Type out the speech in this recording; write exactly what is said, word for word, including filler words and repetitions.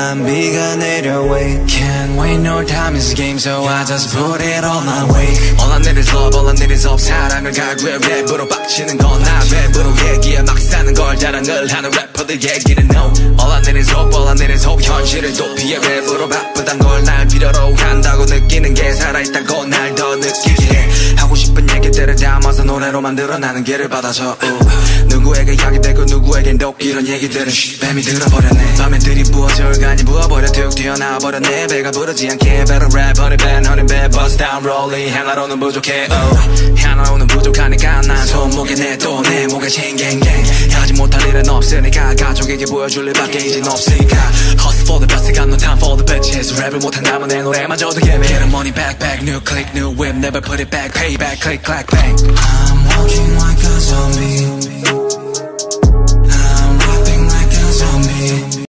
비가 내려 wait Can't wait no time is a game so I just put it on my way All I need is love all I need is hope 사랑을 갈구해 랩으로 빡치는 건 나 랩으로 얘기해 막 사는 걸 자랑을 하는 래퍼들 얘기는 no All I need is hope all I need is hope 현실을 도피해 랩으로 바쁘단 걸 날 필요로 한다고 느끼는 게 살아있다고 날 더 느끼게 해 하고 싶은 얘기들을 담아서 노래로 만들어 나는 길을 받아서 uh. 누구에게 약이 되고 누구에겐 독 이런 얘기들은 뱀이 들어버렸네 밤에 들이부어져 간이 부어버려 툭 튀어나와버렸네 배가 부르지 않게 better rap honey bad honey bad bust down rolling 하나로는 부족해 oh. 하나로는 부족하니까 난 손목에 내 또 내 목에 싱갱갱 하지 못할 일은 없으니까 가족에게 보여줄 일밖에 이젠 없으니까 Hustle for the best got no time for the bitches 랩을 못한다면 내 노래마저도 예매 Get the money back back new click new whip never put it back pay back click clack bang I'm walking like a zombie